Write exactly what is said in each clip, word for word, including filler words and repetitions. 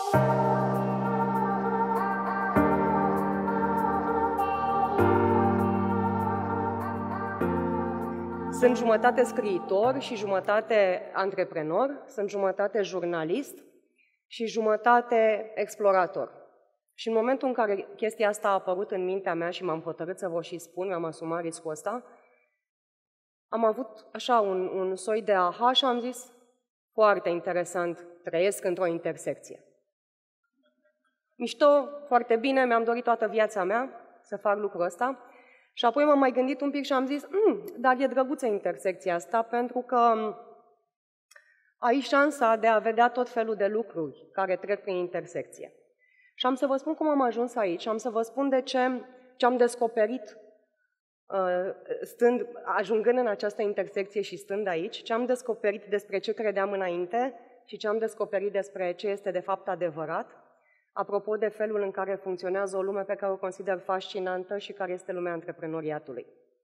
Sunt jumătate scriitor și jumătate antreprenor, sunt jumătate jurnalist și jumătate explorator. Și în momentul în care chestia asta a apărut în mintea mea și m-am hotărât să vă și spun, mi-am asumat riscul ăsta, am avut așa un, un soi de aha și am zis, foarte interesant, trăiesc într-o intersecție. Mișto, foarte bine, mi-am dorit toată viața mea să fac lucrul ăsta. Și apoi m-am mai gândit un pic și am zis, mm, dar e drăguță intersecția asta, pentru că ai șansa de a vedea tot felul de lucruri care trec prin intersecție. Și am să vă spun cum am ajuns aici, am să vă spun de ce, ce am descoperit stând, ajungând în această intersecție și stând aici, ce am descoperit despre ce credeam înainte și ce am descoperit despre ce este de fapt adevărat, apropo de felul în care funcționează o lume pe care o consider fascinantă și care este lumea antreprenoriatului.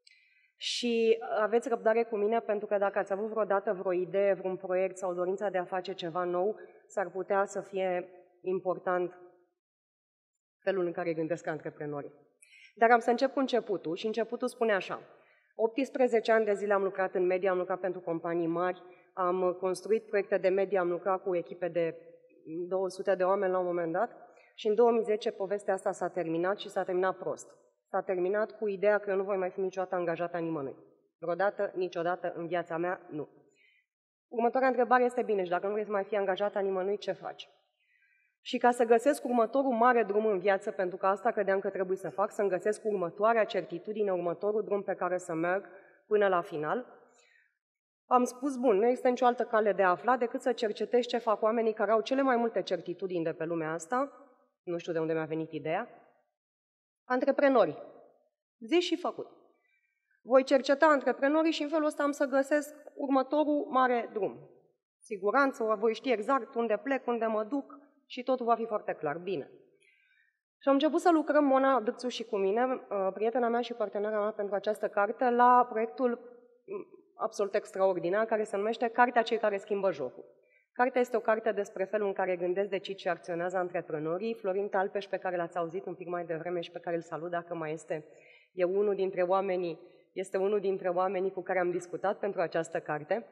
Și aveți răbdare cu mine, pentru că dacă ați avut vreodată vreo idee, vreun proiect sau dorința de a face ceva nou, s-ar putea să fie important felul în care gândesc antreprenorii. Dar am să încep cu începutul și începutul spune așa. optsprezece ani de zile am lucrat în media, am lucrat pentru companii mari, am construit proiecte de media, am lucrat cu echipe de două sute de oameni la un moment dat și în două mii zece povestea asta s-a terminat și s-a terminat prost. S-a terminat cu ideea că eu nu voi mai fi niciodată angajată a nimănui. Vreodată, niciodată în viața mea, nu. Următoarea întrebare este, bine, și dacă nu vrei să mai fii angajată a nimănui, ce faci? Și ca să găsesc următorul mare drum în viață, pentru că asta credeam că trebuie să fac, să-mi găsesc următoarea certitudine, următorul drum pe care să merg până la final, am spus, bun, nu există nicio altă cale de a afla decât să cercetezi ce fac oamenii care au cele mai multe certitudini de pe lumea asta, nu știu de unde mi-a venit ideea, antreprenorii. Zi și făcut. Voi cerceta antreprenorii și în felul ăsta am să găsesc următorul mare drum. Siguranță, voi ști exact unde plec, unde mă duc și totul va fi foarte clar. Bine. Și am început să lucrăm, Mona Dâțu și cu mine, prietena mea și partenera mea pentru această carte, la proiectul absolut extraordinar, care se numește Cartea Cei care schimbă jocul. Cartea este o carte despre felul în care gândesc, decid și acționează antreprenorii. Florin Talpeș, pe care l-ați auzit un pic mai devreme și pe care îl salut dacă mai este, e unul dintre oamenii, este unul dintre oamenii cu care am discutat pentru această carte.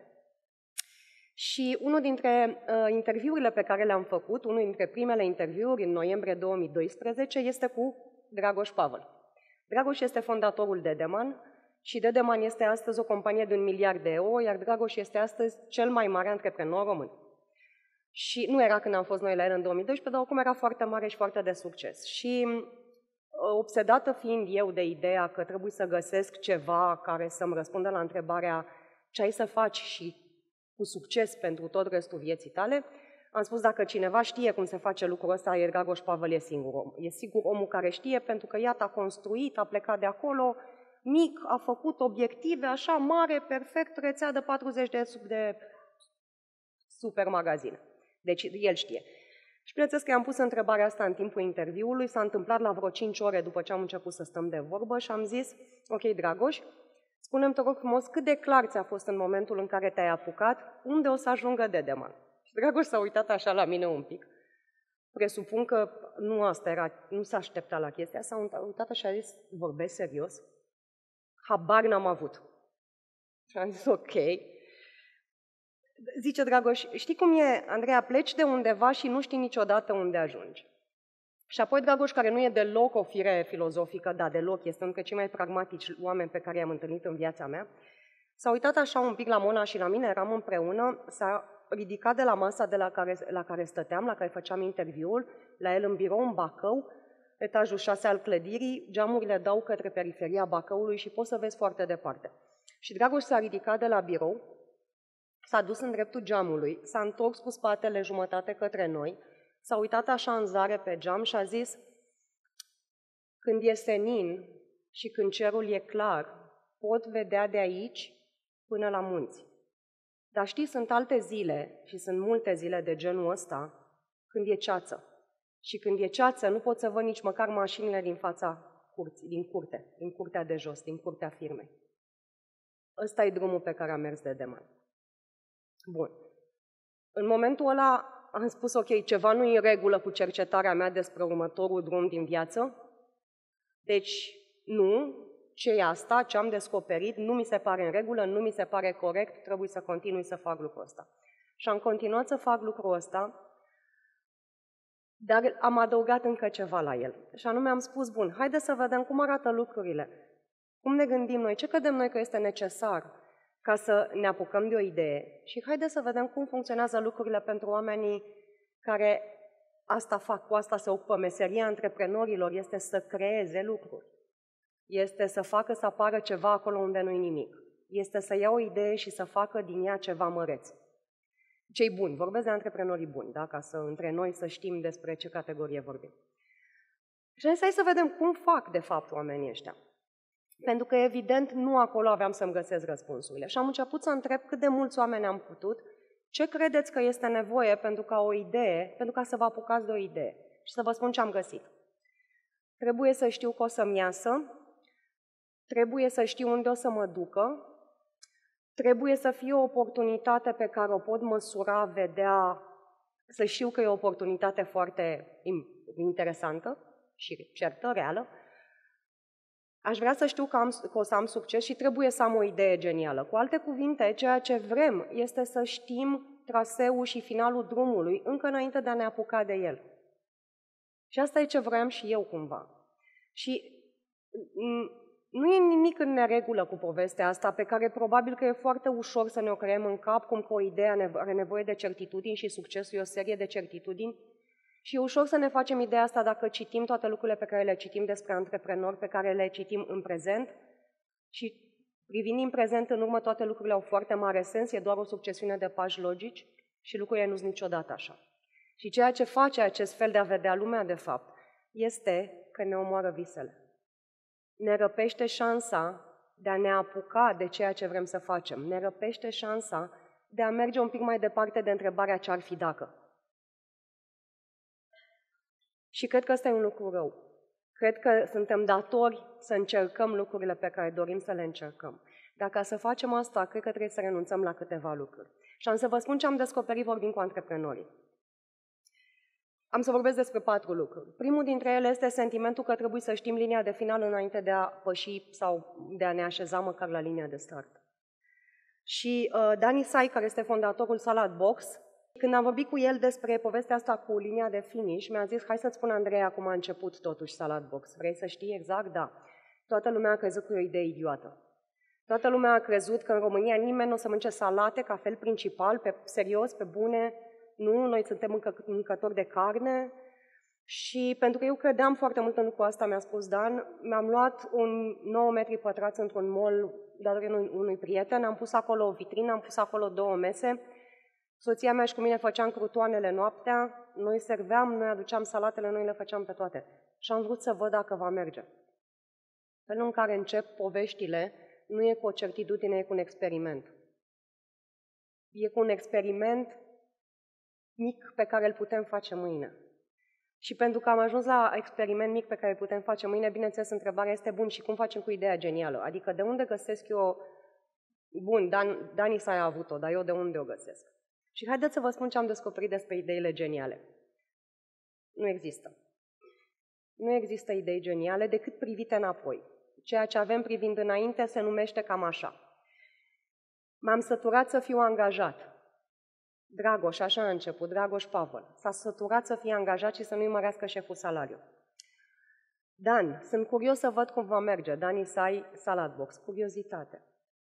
Și unul dintre uh, interviurile pe care le-am făcut, unul dintre primele interviuri în noiembrie două mii doisprezece, este cu Dragoș Pavel. Dragoș este fondatorul Dedeman și Dedeman este astăzi o companie de un miliard de euro, iar Dragoș este astăzi cel mai mare antreprenor român. Și nu era când am fost noi la el în două mii doisprezece, dar acum era foarte mare și foarte de succes. Și obsedată fiind eu de ideea că trebuie să găsesc ceva care să-mi răspundă la întrebarea ce ai să faci și cu succes pentru tot restul vieții tale, am spus dacă cineva știe cum se face lucrul ăsta, e Dragoș Pavel, e singur om. E sigur omul care știe, pentru că iată a construit, a plecat de acolo, mic, a făcut obiective, așa mare, perfect, rețea de patruzeci de, de super magazine. Deci el știe. Și bineînțeles că i-am pus întrebarea asta în timpul interviului, s-a întâmplat la vreo cinci ore după ce am început să stăm de vorbă și am zis, ok, Dragoș, spune-mi, te rog frumos, cât de clar ți-a fost în momentul în care te-ai apucat, unde o să ajungă Dedeman? Și Dragoș s-a uitat așa la mine un pic. Presupun că nu asta era, nu s-a așteptat la chestia, s-a uitat așa și a zis, vorbesc serios? Habar n-am avut. Și am zis, ok. Zice Dragoș, știi cum e, Andreea, pleci de undeva și nu știi niciodată unde ajungi. Și apoi Dragoș, care nu e deloc o fire filozofică, da, deloc, este unul dintre cei mai pragmatici oameni pe care i-am întâlnit în viața mea, s-a uitat așa un pic la Mona și la mine, eram împreună, s-a ridicat de la masa de la care, la care stăteam, la care făceam interviul, la el în birou, în Bacău, etajul șase al clădirii, geamurile dau către periferia Bacăului și poți să vezi foarte departe. Și Dragoș s-a ridicat de la birou, s-a dus în dreptul geamului, s-a întors cu spatele jumătate către noi, s-a uitat așa în zare pe geam și a zis, când e senin și când cerul e clar, pot vedea de aici până la munți. Dar știi, sunt alte zile și sunt multe zile de genul ăsta când e ceață. Și când e ceață nu pot să văd nici măcar mașinile din fața curții, din curte, din curtea de jos, din curtea firmei. Ăsta e drumul pe care a mers Dedeman. Bun. În momentul ăla am spus, ok, ceva nu e în regulă cu cercetarea mea despre următorul drum din viață, deci nu, ce e asta, ce am descoperit, nu mi se pare în regulă, nu mi se pare corect, trebuie să continui să fac lucrul ăsta. Și am continuat să fac lucrul ăsta, dar am adăugat încă ceva la el. Și anume am spus, bun, haide să vedem cum arată lucrurile, cum ne gândim noi, ce credem noi că este necesar ca să ne apucăm de o idee și haide să vedem cum funcționează lucrurile pentru oamenii care asta fac, cu asta se ocupă. Meseria antreprenorilor este să creeze lucruri. Este să facă să apară ceva acolo unde nu-i nimic. Este să ia o idee și să facă din ea ceva măreț. Cei buni, vorbesc de antreprenorii buni, da? Ca să între noi să știm despre ce categorie vorbim. Și hai să vedem cum fac, de fapt, oamenii ăștia. Pentru că, evident, nu acolo aveam să-mi găsesc răspunsurile. Și am început să întreb cât de mulți oameni am putut, ce credeți că este nevoie pentru ca o idee, pentru ca să vă apucați de o idee. Și să vă spun ce am găsit. Trebuie să știu că o să-mi iasă, trebuie să știu unde o să mă ducă, trebuie să fie o oportunitate pe care o pot măsura, vedea, să știu că e o oportunitate foarte interesantă și certă, reală. Aș vrea să știu că, am, că o să am succes și trebuie să am o idee genială. Cu alte cuvinte, ceea ce vrem este să știm traseul și finalul drumului încă înainte de a ne apuca de el. Și asta e ce vreau și eu cumva. Și nu e nimic în neregulă cu povestea asta, pe care probabil că e foarte ușor să ne o creăm în cap, cum că o idee are nevoie de certitudini și succesul e o serie de certitudini. Și e ușor să ne facem ideea asta dacă citim toate lucrurile pe care le citim despre antreprenori, pe care le citim în prezent. Și privind în prezent, în urmă, toate lucrurile au foarte mare sens, e doar o succesiune de pași logici și lucrurile nu sunt niciodată așa. Și ceea ce face acest fel de a vedea lumea, de fapt, este că ne omoară visele. Ne răpește șansa de a ne apuca de ceea ce vrem să facem. Ne răpește șansa de a merge un pic mai departe de întrebarea ce ar fi dacă. Și cred că ăsta e un lucru rău. Cred că suntem datori să încercăm lucrurile pe care dorim să le încercăm. Dar ca să facem asta, cred că trebuie să renunțăm la câteva lucruri. Și am să vă spun ce am descoperit vorbind cu antreprenorii. Am să vorbesc despre patru lucruri. Primul dintre ele este sentimentul că trebuie să știm linia de final înainte de a păși sau de a ne așeza măcar la linia de start. Și uh, Dani Sai, care este fondatorul Salad Box, când am vorbit cu el despre povestea asta cu linia de finish, mi-a zis, hai să-ți spun, Andreea, cum a început totuși Salad Box. Vrei să știi exact? Da. Toată lumea a crezut că e o idee idiotă. Toată lumea a crezut că în România nimeni nu o să mănânce salate ca fel principal, pe serios, pe bune. Nu, noi suntem mâncători de carne. Și pentru că eu credeam foarte mult în lucrul asta, mi-a spus Dan, mi-am luat un nouă metri pătrați într-un mall datorită unui, unui prieten, am pus acolo o vitrină, am pus acolo două mese. Soția mea și cu mine făceam crutoanele noaptea, noi serveam, noi aduceam salatele, noi le făceam pe toate. Și am vrut să văd dacă va merge. Felul în care încep poveștile nu e cu o certitudine, e cu un experiment. E cu un experiment mic pe care îl putem face mâine. Și pentru că am ajuns la experiment mic pe care îl putem face mâine, bineînțeles, întrebarea este, bun, și cum facem cu ideea genială? Adică de unde găsesc eu, bun, Dan, Dani s-a avut-o, dar eu de unde o găsesc? Și haideți să vă spun ce am descoperit despre ideile geniale. Nu există. Nu există idei geniale decât privite înapoi. Ceea ce avem privind înainte se numește cam așa. M-am săturat să fiu angajat. Dragoș, așa a început, Dragoș Pavel. S-a săturat să fie angajat și să nu-i mărească șeful salariu. Dan, sunt curios să văd cum va merge. Dani Sai, Salad Box. Curiozitate.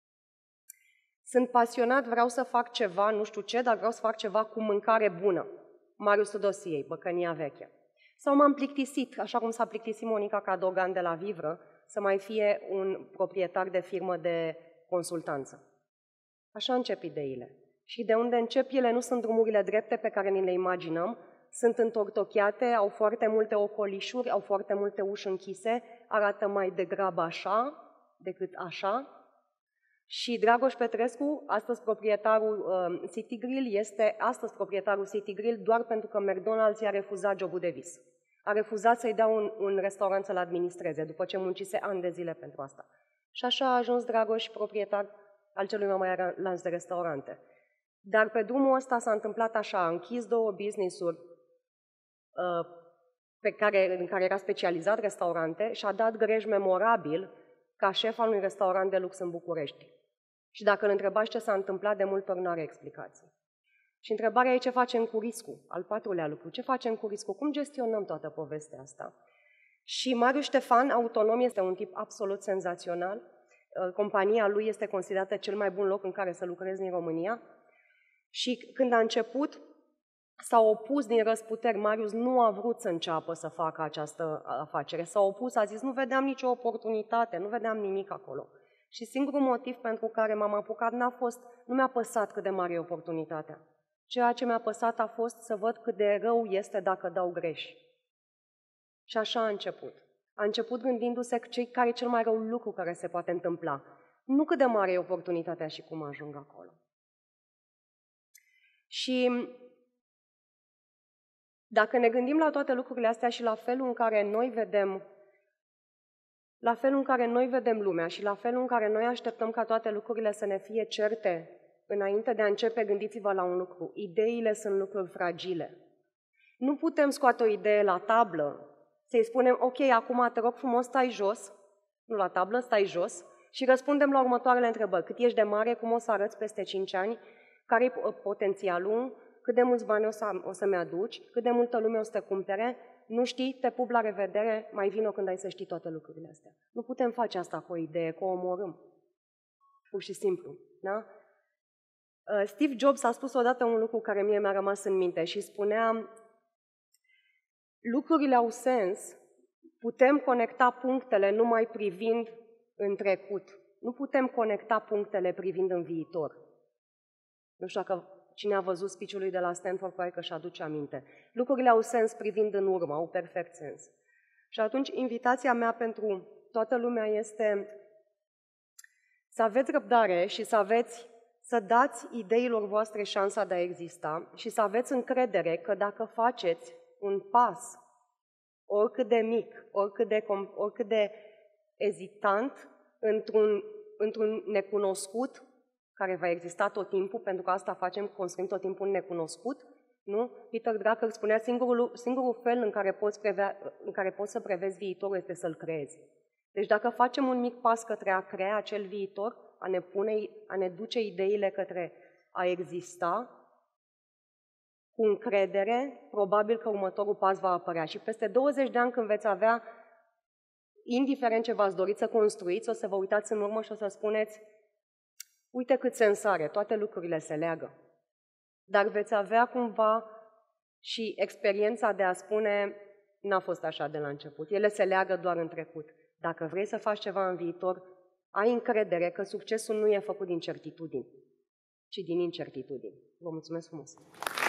Sunt pasionat, vreau să fac ceva, nu știu ce, dar vreau să fac ceva cu mâncare bună. Marius Tudosiei, Băcănia Veche. Sau m-am plictisit, așa cum s-a plictisit Monica Cadogan de la Vivră, să mai fie un proprietar de firmă de consultanță. Așa încep ideile. Și de unde încep ele nu sunt drumurile drepte pe care ni le imaginăm, sunt întortocheate, au foarte multe ocolișuri, au foarte multe uși închise, arată mai degrabă așa decât așa. Și Dragoș Petrescu, astăzi proprietarul uh, City Grill, este astăzi proprietarul City Grill doar pentru că McDonald's i-a refuzat jobul de vis. A refuzat să-i dea un, un restaurant să-l administreze, după ce muncise ani de zile pentru asta. Și așa a ajuns Dragoș proprietar al celui mai mare lanț de restaurante. Dar pe drumul ăsta s-a întâmplat așa, a închis două business-uri uh, pe care, în care era specializat restaurante și a dat greș memorabil ca șef al unui restaurant de lux în București. Și dacă îl întrebați ce s-a întâmplat, de multe ori nu are explicații. Și întrebarea e ce facem cu riscul, al patrulea lucru, ce facem cu riscul, cum gestionăm toată povestea asta. Și Marius Ștefan, autonom, este un tip absolut senzațional. Compania lui este considerată cel mai bun loc în care să lucrezi în România. Și când a început, s-a opus din răzputeri. Marius nu a vrut să înceapă să facă această afacere. S-a opus, a zis, nu vedeam nicio oportunitate, nu vedeam nimic acolo. Și singurul motiv pentru care m-am apucat n-a fost, nu mi-a păsat cât de mare e oportunitatea. Ceea ce mi-a păsat a fost să văd cât de rău este dacă dau greș. Și așa a început. A început gândindu-se cei care e cel mai rău lucru care se poate întâmpla. Nu cât de mare e oportunitatea și cum ajung acolo. Și dacă ne gândim la toate lucrurile astea și la felul în care noi vedem, la felul în care noi vedem lumea și la felul în care noi așteptăm ca toate lucrurile să ne fie certe, înainte de a începe, gândiți-vă la un lucru. Ideile sunt lucruri fragile. Nu putem scoate o idee la tablă, să-i spunem, ok, acum te rog frumos, stai jos, nu la tablă, stai jos, și răspundem la următoarele întrebări. Cât ești de mare, cum o să arăți peste cinci ani, care e potențialul, cât de mulți bani o, să, o să-mi aduci, cât de multă lume o să te cumpere, nu știi, te pup, la revedere, mai vino când ai să știi toate lucrurile astea. Nu putem face asta cu o idee, că o omorâm. Pur și simplu, da? Steve Jobs a spus odată un lucru care mie mi-a rămas în minte și spunea: lucrurile au sens, putem conecta punctele numai privind în trecut. Nu putem conecta punctele privind în viitor. Nu știu dacă cine a văzut speech-ul lui de la Stanford, poate că își aduce aminte. Lucrurile au sens privind în urmă, au perfect sens. Și atunci invitația mea pentru toată lumea este să aveți răbdare și să aveți să dați ideilor voastre șansa de a exista și să aveți încredere că dacă faceți un pas, oricât de mic, oricât de, oricât de ezitant, într-un, într-un necunoscut, care va exista tot timpul, pentru că asta facem, construim tot timpul un necunoscut, nu? Peter Drucker spunea, singurul, singurul fel în care, poți prevea, în care poți să prevezi viitorul este să-l creezi. Deci dacă facem un mic pas către a crea acel viitor, a ne, pune, a ne duce ideile către a exista, cu încredere, probabil că următorul pas va apărea. Și peste douăzeci de ani, când veți avea, indiferent ce v-ați dorit să construiți, o să vă uitați în urmă și o să spuneți: uite cât sens are, toate lucrurile se leagă. Dar veți avea cumva și experiența de a spune: n-a fost așa de la început, ele se leagă doar în trecut. Dacă vrei să faci ceva în viitor, ai încredere că succesul nu e făcut din certitudini, ci din incertitudini. Vă mulțumesc frumos!